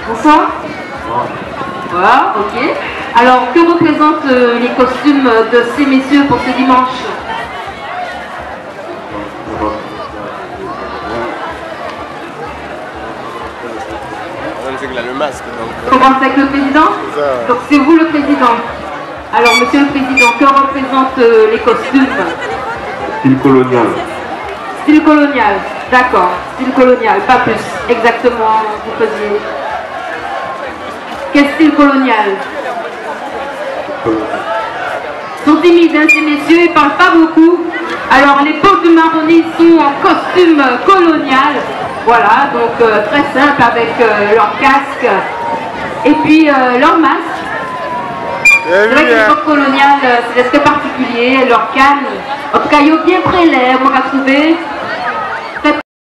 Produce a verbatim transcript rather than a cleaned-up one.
Bonsoir. Voilà, ok. Alors, que représentent euh, les costumes de ces messieurs pour ce dimanche? Le masque, donc. On commence avec le président. Donc c'est vous le président. Alors monsieur le président, que représentent euh, les costumes? Style colonial. Style colonial, d'accord. Style colonial, pas plus. Exactement, vous faisiez. Quel style colonial? Ils sont timides, hein, ces messieurs, ils parlent pas beaucoup. Alors les peaux du marronnier sont en costume colonial. Voilà, donc euh, très simple avec euh, leur casque et puis euh, leur masque. C'est vrai que l'époque coloniale, c'est très particulier, leur canne. En tout cas, ils ont bien près l'air, on va trouver.